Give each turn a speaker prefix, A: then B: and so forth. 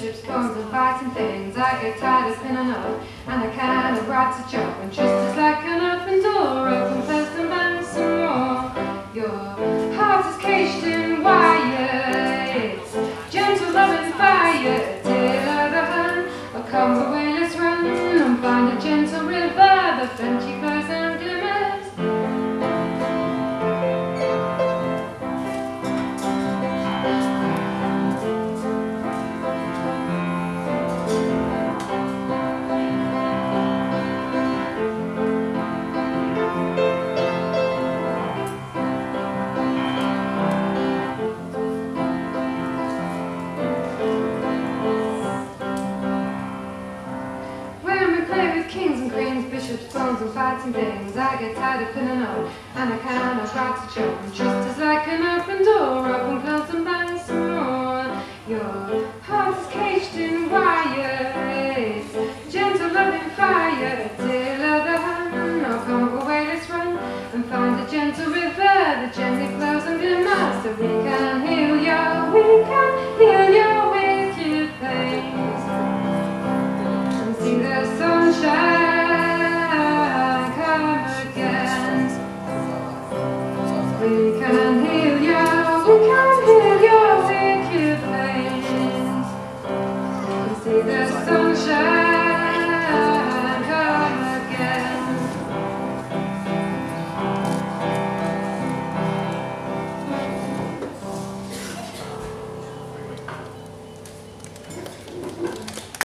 A: bishops, bones and fighting things. I get tired of pinning up, and I kind of right to chop. And just as like an open door, open first and bang some more. Your heart is caged in wire, it's gentle loving fire. Tail of the hand, oh come away, let's run and find a gentle river, the friendship flows and glimmers. Kings and queens, bishops, bones and fighting things. I get tired of pinning up, and I kind of try to choke. And just as like an open door, open, close and bang some more. Your heart is caged in wire, it's gentle loving fire. Tail of the hand, now come away, let's run and find a gentle river that gently flows and glimmers. So we can heal your wicked pains and see the sunshine come again. We can heal your wicked pains and see the sunshine